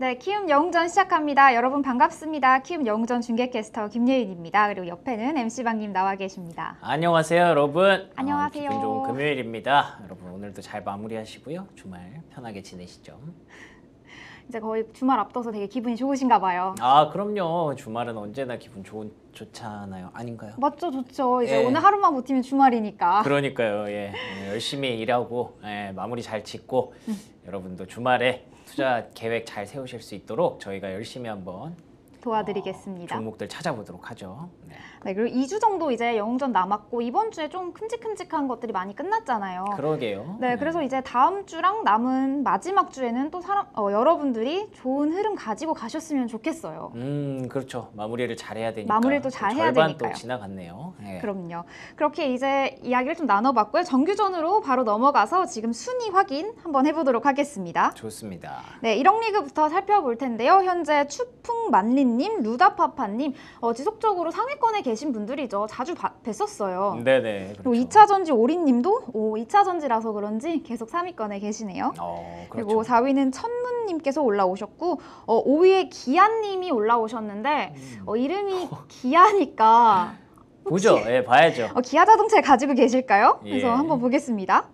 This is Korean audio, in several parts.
네, 키움 영웅전 시작합니다. 여러분 반갑습니다. 키움 영웅전 중계캐스터 김예인입니다. 그리고 옆에는 MC방님 나와 계십니다. 안녕하세요, 여러분. 안녕하세요. 기분 좋은 금요일입니다. 여러분 오늘도 잘 마무리하시고요. 주말 편하게 지내시죠. 이제 거의 주말 앞둬서 되게 기분이 좋으신가 봐요. 아, 그럼요. 주말은 언제나 기분 좋잖아요. 아닌가요? 맞죠, 좋죠. 이제 예. 오늘 하루만 버티면 주말이니까. 그러니까요. 예. 열심히 일하고 마무리 잘 짓고 여러분도 주말에 투자 계획 잘 세우실 수 있도록 저희가 열심히 한번 도와드리겠습니다. 종목들 찾아보도록 하죠. 네. 네, 그리고 2주 정도 이제 영웅전 남았고 이번 주에 좀 큼직큼직한 것들이 많이 끝났잖아요. 그러게요. 네, 그래서 이제 다음 주랑 남은 마지막 주에는 또 여러분들이 좋은 흐름 가지고 가셨으면 좋겠어요. 그렇죠. 마무리를 잘 해야 되니까. 마무리를 또 잘 해야 절반 되니까요. 또 지나갔네요. 네. 그럼요. 그렇게 이제 이야기를 좀 나눠봤고요. 정규전으로 바로 넘어가서 지금 순위 확인 한번 해보도록 하겠습니다. 좋습니다. 네, 1억 리그부터 살펴볼 텐데요. 현재 추풍만리님, 루다파파님 지속적으로 상위권에 계신 분들이죠. 자주 뵀었어요. 네네. 그리고 그렇죠. 2차전지 오린님도 2차전지라서 그런지 계속 3위권에 계시네요. 그렇죠. 그리고 4위는 천문님께서 올라오셨고 5위에 기아님이 올라오셨는데 이름이 기아니까 보죠. 예, 봐야죠. 기아 자동차를 가지고 계실까요? 그래서 예. 한번 보겠습니다.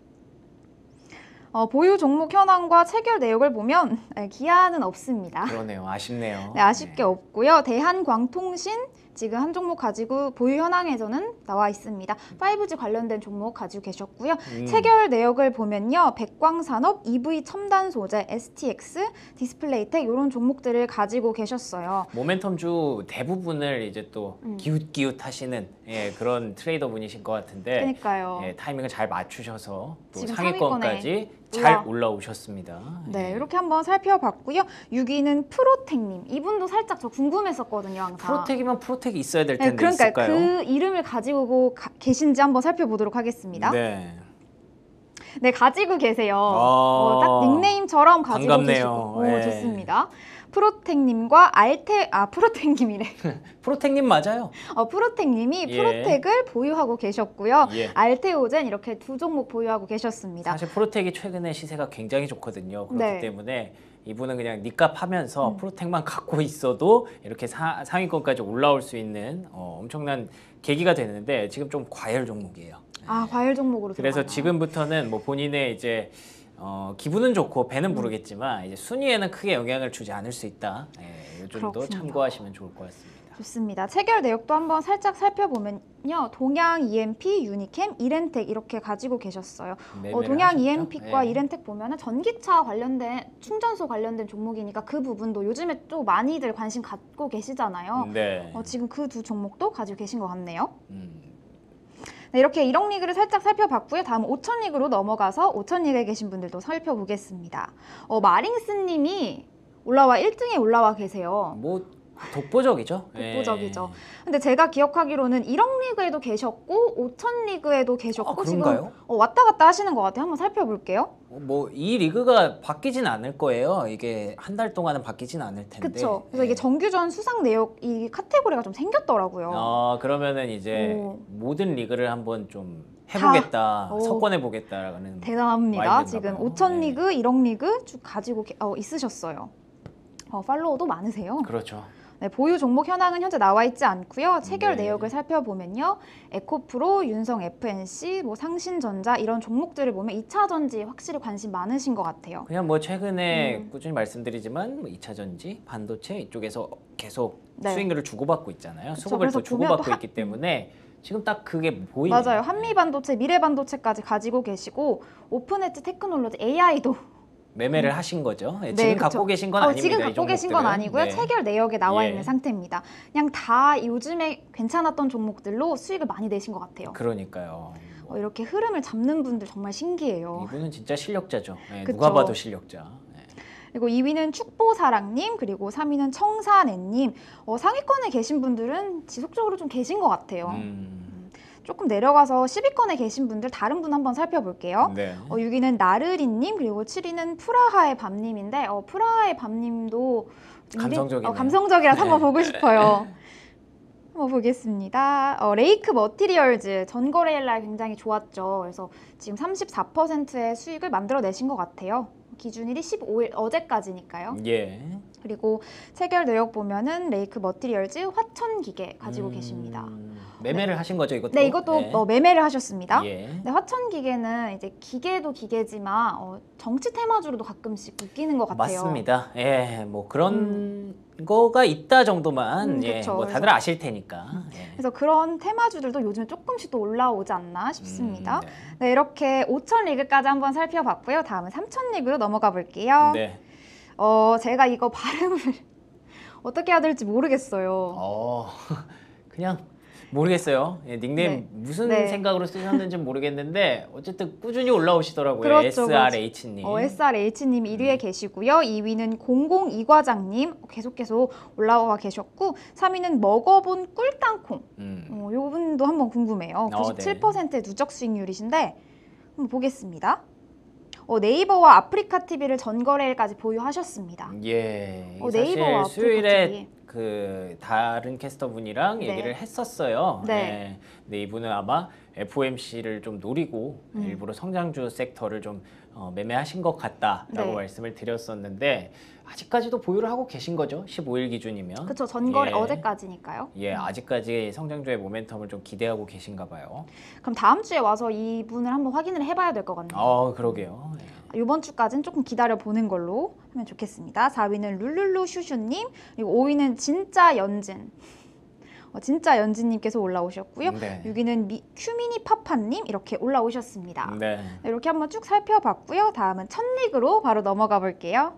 보유 종목 현황과 체결 내역을 보면 기아는 없습니다. 그러네요. 아쉽네요. 네, 아쉽게 없고요. 대한광통신 지금 한 종목 가지고 보유 현황에서는 나와 있습니다. 5G 관련된 종목 가지고 계셨고요. 체결 내역을 보면요. 백광산업, EV 첨단 소재, STX, 디스플레이텍 이런 종목들을 가지고 계셨어요. 모멘텀주 대부분을 이제 또 기웃기웃 하시는 그런 트레이더 분이신 것 같은데 그러니까요. 타이밍을 잘 맞추셔서 또 지금 상위권까지 잘 올라오셨습니다. 네, 이렇게 한번 살펴봤고요. 6위는 프로텍님. 이분도 살짝 저 궁금했었거든요, 항상. 프로텍이면 프로텍이 있어야 될 텐데 그러니까 있을까요? 그 이름을 가지고 계신지 한번 살펴보도록 하겠습니다. 네. 네, 가지고 계세요. 아, 딱 닉네임처럼 가지고 반갑네요. 계시고. 예. 좋습니다. 프로텍님과 프로텍님이래. 프로텍님 맞아요. 프로텍님이 예. 프로텍을 보유하고 계셨고요. 예. 알테오젠 이렇게 두 종목 보유하고 계셨습니다. 사실 프로텍이 최근에 시세가 굉장히 좋거든요. 그렇기 네. 때문에 이분은 그냥 니값 하면서 프로텍만 갖고 있어도 이렇게 상위권까지 올라올 수 있는 엄청난 계기가 되는데 지금 좀 과열 종목이에요. 과열 종목으로 그래서 들어가나요? 지금부터는 뭐 본인의 이제 기분은 좋고 배는 부르겠지만 이제 순위에는 크게 영향을 주지 않을 수 있다. 이 정도 그렇군요. 참고하시면 좋을 것 같습니다. 좋습니다. 체결 내역도 한번 살짝 살펴보면요. 동양 EMP, 유니캠, 이렌텍 이렇게 가지고 계셨어요. 매매를 동양 하셨죠? EMP과 예. 이렌텍 보면은 전기차 관련된 충전소 관련된 종목이니까 그 부분도 요즘에 또 많이들 관심 갖고 계시잖아요. 네. 지금 그 두 종목도 가지고 계신 것 같네요. 음. 네, 이렇게 1억 리그를 살짝 살펴봤고요. 다음 5천 리그로 넘어가서 5천 리그에 계신 분들도 살펴보겠습니다. 마링스님이 1등에 올라와 계세요. 뭐 독보적이죠. 독보적이죠. 근데 제가 기억하기로는 1억 리그에도 계셨고 5천 리그에도 계셨고 그런가요? 지금 왔다 갔다 하시는 것 같아요. 한번 살펴볼게요. 뭐 이 리그가 바뀌진 않을 거예요. 이게 한 달 동안은 바뀌진 않을 텐데. 그렇죠. 그래서 이게 정규전 수상 내역 이 카테고리가 좀 생겼더라고요. 그러면은 이제 오. 모든 리그를 한번 좀 해보겠다, 다. 석권해보겠다라는 대단합니다. 마인드인가 지금 봐요. 5천 네. 리그, 1억 리그 쭉 가지고 있으셨어요. 팔로워도 많으세요. 그렇죠. 네, 보유 종목 현황은 현재 나와 있지 않고요. 체결 네. 내역을 살펴보면요. 에코프로, 윤성 FNC, 상신전자 이런 종목들을 보면 2차 전지 확실히 관심 많으신 것 같아요. 그냥 뭐 최근에 꾸준히 말씀드리지만 2차 전지, 반도체 이쪽에서 계속 네. 수익률을 주고받고 있잖아요. 그쵸, 수급을 그래서 또 주고받고 보면 있기 때문에 지금 딱 그게 보이네요. 맞아요. 한미반도체, 미래반도체까지 가지고 계시고 오픈엣지 테크놀로지 AI도 매매를 하신 거죠. 네, 지금 그쵸. 갖고 계신 건 아닙니다. 지금 이 갖고 계신 건 종목들은. 아니고요. 네. 체결 내역에 나와 예. 있는 상태입니다. 그냥 다 요즘에 괜찮았던 종목들로 수익을 많이 내신 것 같아요. 그러니까요. 이렇게 흐름을 잡는 분들 정말 신기해요. 이분은 진짜 실력자죠. 네, 그쵸. 누가 봐도 실력자. 네. 그리고 2위는 축보사랑님, 그리고 3위는 청사내님. 상위권에 계신 분들은 지속적으로 좀 계신 것 같아요. 조금 내려가서 10위권에 계신 분들 다른 분 한번 살펴볼게요. 네. 6위는 나르리님, 그리고 7위는 프라하의 밤님인데 프라하의 밤님도 감성적이네요. 감성적이라서 네. 한번 보고 싶어요. 한번 보겠습니다. 레이크 머티리얼즈 전거래일 날 굉장히 좋았죠. 그래서 지금 34%의 수익을 만들어내신 것 같아요. 기준일이 15일 어제까지니까요. 예. 그리고 체결 내역 보면은 레이크 머티리얼즈 화천기계 가지고 계십니다. 매매를 하신 거죠, 이것도? 네, 이것도 매매를 하셨습니다. 예. 네, 화천기계는 이제 기계도 기계지만 정치 테마주로도 가끔씩 웃기는 것 같아요. 맞습니다. 예, 뭐 그런 거가 있다 정도만 예, 그쵸. 뭐 다들 아실 테니까. 예. 그래서 그런 테마주들도 요즘에 조금씩 또 올라오지 않나 싶습니다. 네. 네, 이렇게 5천 리그까지 한번 살펴봤고요. 다음은 3천 리그로 넘어가 볼게요. 네. 제가 이거 발음을 어떻게 해야 될지 모르겠어요. 그냥 모르겠어요. 예, 닉네임 네. 무슨 네. 생각으로 쓰셨는지 모르겠는데 어쨌든 꾸준히 올라오시더라고요. 그렇죠, SRH님. SRH님 1위에 계시고요. 2위는 002과장님 계속 올라와 계셨고 3위는 먹어본 꿀땅콩. 이분도 한번 궁금해요. 97%의 누적 수익률이신데 한번 보겠습니다. 네이버와 아프리카 TV를 전거래일까지 보유하셨습니다. 예. 네이버와 사실 수요일에 아프리카 TV. 그 다른 캐스터분이랑 네. 얘기를 했었어요. 네. 예. 근데 이분은 아마 FOMC를 좀 노리고 일부러 성장주 섹터를 좀 매매하신 것 같다라고 네. 말씀을 드렸었는데 아직까지도 보유를 하고 계신 거죠? 15일 기준이면. 그렇죠. 전거래 예. 어제까지니까요. 예, 아직까지 성장주의 모멘텀을 좀 기대하고 계신가 봐요. 그럼 다음 주에 와서 이분을 한번 확인을 해봐야 될 것 같네요. 그러게요. 예. 이번 주까지는 조금 기다려 보는 걸로 하면 좋겠습니다. 4위는 룰룰루 슈슈님, 그리고 5위는 진짜 연진. 진짜 연진님께서 올라오셨고요. 네. 6위는 큐미니 파파님 이렇게 올라오셨습니다. 네. 이렇게 한번 쭉 살펴봤고요. 다음은 첫 리그로 바로 넘어가 볼게요.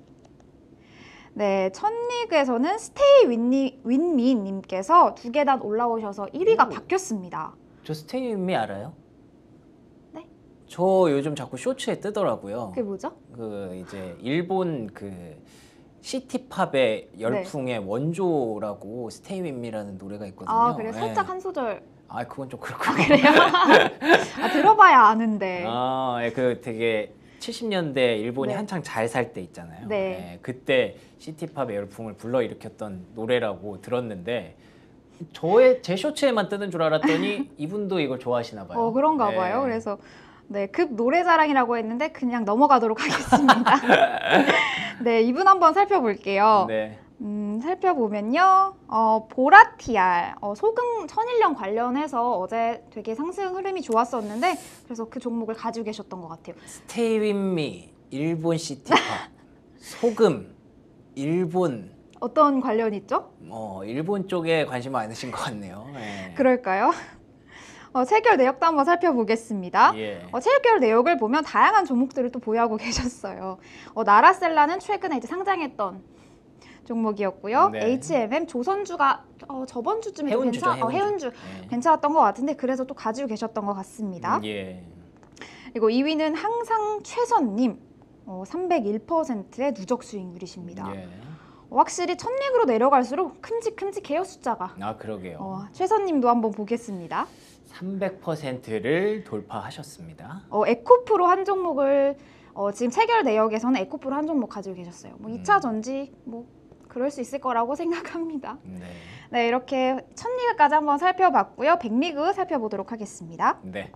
네, 첫 리그에서는 스테이 윈미님께서 2계단 올라오셔서 1위가 바뀌었습니다. 저 스테이미 알아요? 네? 저 요즘 자꾸 쇼츠에 뜨더라고요. 그게 뭐죠? 그 이제 일본 그 시티팝의 열풍의 원조라고 스테이 윈미라는 노래가 있거든요. 그래요? 예. 살짝 한 소절. 그건 좀 그렇고. 그래요? 들어봐야 아는데. 예, 그 되게 70년대 일본이 네. 한창 잘 살 때 있잖아요. 네. 예, 그때 시티팝의 열풍을 불러일으켰던 노래라고 들었는데 제 쇼츠에만 뜨는 줄 알았더니 이분도 이걸 좋아하시나 봐요. 그런가 예. 봐요. 그래서 네, 급 노래자랑이라고 했는데 그냥 넘어가도록 하겠습니다. 네, 이분 한번 살펴볼게요. 네. 살펴보면요. 보라티알, 소금 천일염 관련해서 어제 되게 상승 흐름이 좋았었는데 그래서 그 종목을 가지고 계셨던 것 같아요. 스테이 윈미 일본 시티팝 소금 일본 어떤 관련이 있죠? 일본 쪽에 관심 많으신 것 같네요. 예. 그럴까요? 체결 내역도 한번 살펴보겠습니다. 예. 체결 내역을 보면 다양한 종목들을 또 보유하고 계셨어요. 나라셀라는 최근에 이제 상장했던 종목이었고요. 네. HMM 조선주가 저번 주쯤에 해운주죠, 해운주 예. 괜찮았던 것 같은데 그래서 또 가지고 계셨던 것 같습니다. 예. 그리고 2위는 항상 최선님 301%의 누적 수익률이십니다. 예. 확실히 첫 리그로 내려갈수록 큼직큼직해요 숫자가. 그러게요. 최선님도 한번 보겠습니다. 300%를 돌파하셨습니다. 에코프로 한 종목을 지금 체결 내역에서는 에코프로 한 종목 가지고 계셨어요. 2차 전지 그럴 수 있을 거라고 생각합니다. 네. 네, 이렇게 첫 리그까지 한번 살펴봤고요. 100리그 살펴보도록 하겠습니다. 네.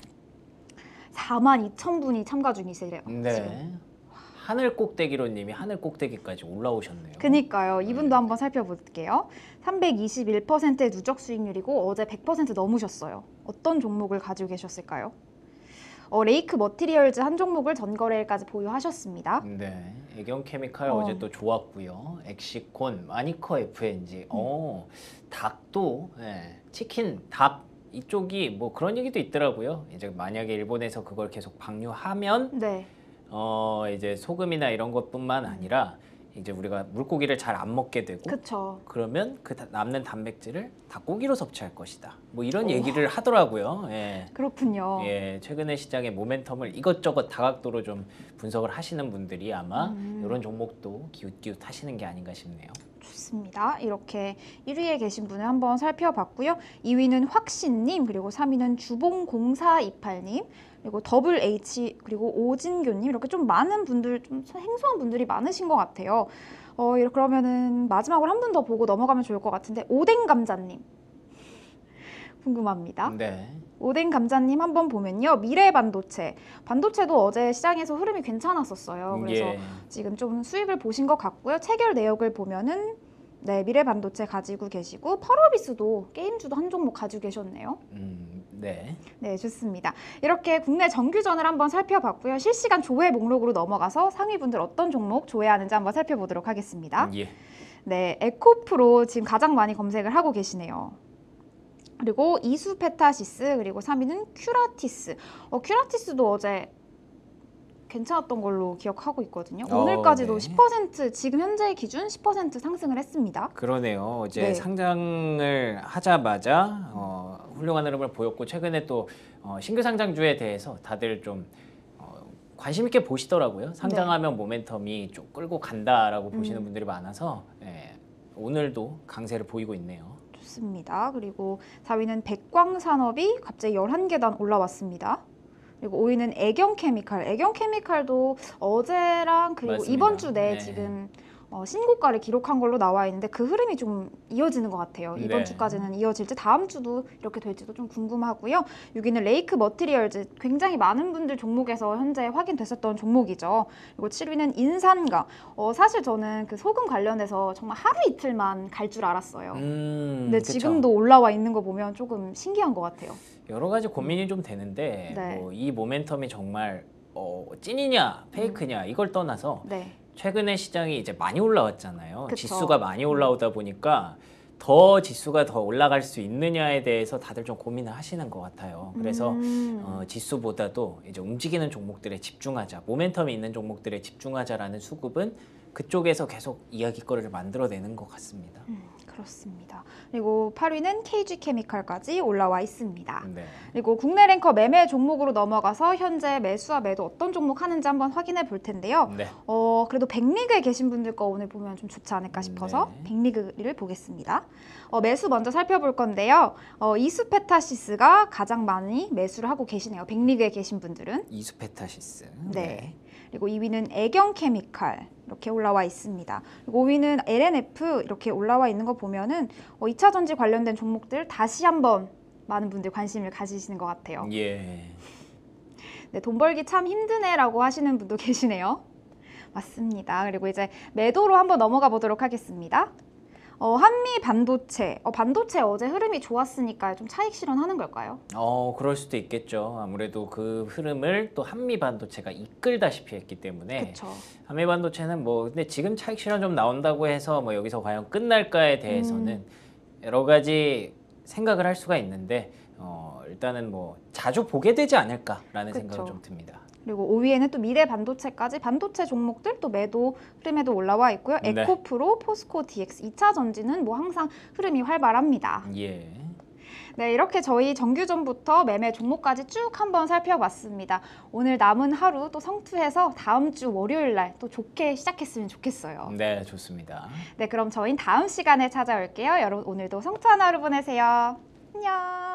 42,000분이 참가 중이세요. 네. 지금. 하늘 꼭대기로님이 하늘 꼭대기까지 올라오셨네요. 그니까요. 이분도 한번 살펴볼게요. 321%의 누적 수익률이고 어제 100% 넘으셨어요. 어떤 종목을 가지고 계셨을까요? 레이크 머티리얼즈 한 종목을 전거래일까지 보유하셨습니다. 네, 애경 케미칼 어제 또 좋았고요. 엑시콘, 마니커 FNG, 닭도 치킨, 닭 이쪽이 뭐 그런 얘기도 있더라고요. 이제 만약에 일본에서 그걸 계속 방류하면 네. 이제 소금이나 이런 것뿐만 아니라 이제 우리가 물고기를 잘 안 먹게 되고 그쵸. 그러면 그 남는 단백질을 닭고기로 섭취할 것이다. 뭐 이런 얘기를 하더라고요. 예. 그렇군요. 예, 최근에 시장의 모멘텀을 이것저것 다각도로 좀 분석을 하시는 분들이 아마 이런 종목도 기웃기웃 하시는 게 아닌가 싶네요. 좋습니다. 이렇게 1위에 계신 분을 한번 살펴봤고요. 2위는 확신님, 그리고 3위는 주봉0428님, 그리고 더블 H, 그리고 오진교님 이렇게 좀 많은 분들, 좀 생소한 분들이 많으신 것 같아요. 그러면은 마지막으로 한 분 더 보고 넘어가면 좋을 것 같은데 오뎅감자님 궁금합니다. 네. 오뎅 감자님 한번 보면요. 미래 반도체. 반도체도 어제 시장에서 흐름이 괜찮았었어요. 그래서 예. 지금 좀 수익을 보신 것 같고요. 체결 내역을 보면은 네, 미래 반도체 가지고 계시고 펄어비스도 게임주도 한 종목 가지고 계셨네요. 네. 네, 좋습니다. 이렇게 국내 정규전을 한번 살펴봤고요. 실시간 조회 목록으로 넘어가서 상위분들 어떤 종목 조회하는지 한번 살펴보도록 하겠습니다. 예. 네, 에코프로 지금 가장 많이 검색을 하고 계시네요. 그리고 이수페타시스, 그리고 3위는 큐라티스. 큐라티스도 어제 괜찮았던 걸로 기억하고 있거든요. 오늘까지도 네. 10% 지금 현재 기준 10% 상승을 했습니다. 그러네요. 어제 네. 상장을 하자마자 훌륭한 흐름을 보였고 최근에 또 신규 상장주에 대해서 다들 좀 관심 있게 보시더라고요. 상장하면 모멘텀이 좀 끌고 간다라고 보시는 분들이 많아서 오늘도 강세를 보이고 있네요. 좋습니다. 그리고 4위는 백광산업이 갑자기 11계단 올라왔습니다. 그리고 5위는 애경케미칼. 애경케미칼도 어제랑 그리고 맞습니다. 이번 주 내에 네. 지금 신고가를 기록한 걸로 나와 있는데 그 흐름이 좀 이어지는 것 같아요. 이번 네. 주까지는 이어질지 다음 주도 이렇게 될지도 좀 궁금하고요. 여기는 레이크 머티리얼즈. 굉장히 많은 분들 종목에서 현재 확인됐었던 종목이죠. 그리고 7위는 인산가. 사실 저는 그 소금 관련해서 정말 하루 이틀만 갈 줄 알았어요. 근데 그쵸. 지금도 올라와 있는 거 보면 조금 신기한 것 같아요. 여러 가지 고민이 좀 되는데 네. 뭐 이 모멘텀이 정말 찐이냐 페이크냐 이걸 떠나서 네. 최근에 시장이 이제 많이 올라왔잖아요. 그쵸. 지수가 많이 올라오다 보니까 더 지수가 더 올라갈 수 있느냐에 대해서 다들 좀 고민을 하시는 것 같아요. 그래서 지수보다도 이제 움직이는 종목들에 집중하자, 모멘텀이 있는 종목들에 집중하자라는 수급은 그쪽에서 계속 이야기거리를 만들어내는 것 같습니다. 그렇습니다. 그리고 8위는 KG케미칼까지 올라와 있습니다. 네. 그리고 국내 랭커 매매 종목으로 넘어가서 현재 매수와 매도 어떤 종목 하는지 한번 확인해 볼 텐데요. 네. 그래도 백리그에 계신 분들 거 오늘 보면 좀 좋지 않을까 싶어서 네. 백리그를 보겠습니다. 매수 먼저 살펴볼 건데요. 이수페타시스가 가장 많이 매수를 하고 계시네요. 백리그에 계신 분들은. 이수페타시스. 네. 그리고 2위는 애경케미칼 이렇게 올라와 있습니다. 그리고 5위는 LNF 이렇게 올라와 있는 거 보면은 2차 전지 관련된 종목들 다시 한번 많은 분들 관심을 가지시는 것 같아요. 예. 네, 돈 벌기 참 힘드네라고 하시는 분도 계시네요. 맞습니다. 그리고 이제 매도로 한번 넘어가 보도록 하겠습니다. 한미 반도체. 반도체 어제 흐름이 좋았으니까 좀 차익 실현하는 걸까요? 그럴 수도 있겠죠. 아무래도 그 흐름을 또 한미 반도체가 이끌다시피 했기 때문에 그렇죠. 한미 반도체는 근데 지금 차익 실현 좀 나온다고 해서 여기서 과연 끝날까에 대해서는 여러 가지 생각을 할 수가 있는데 일단은 자주 보게 되지 않을까라는 그쵸. 생각은 좀 듭니다. 그리고 5위에는 또 미래 반도체까지 반도체 종목들 또 매도 흐름에도 올라와 있고요. 네. 에코프로, 포스코 DX 2차 전지는 항상 흐름이 활발합니다. 예. 네, 이렇게 저희 정규전부터 매매 종목까지 쭉 한번 살펴봤습니다. 오늘 남은 하루 또 성투해서 다음 주 월요일 날 또 좋게 시작했으면 좋겠어요. 네, 좋습니다. 네, 그럼 저희는 다음 시간에 찾아올게요. 여러분 오늘도 성투한 하루 보내세요. 안녕.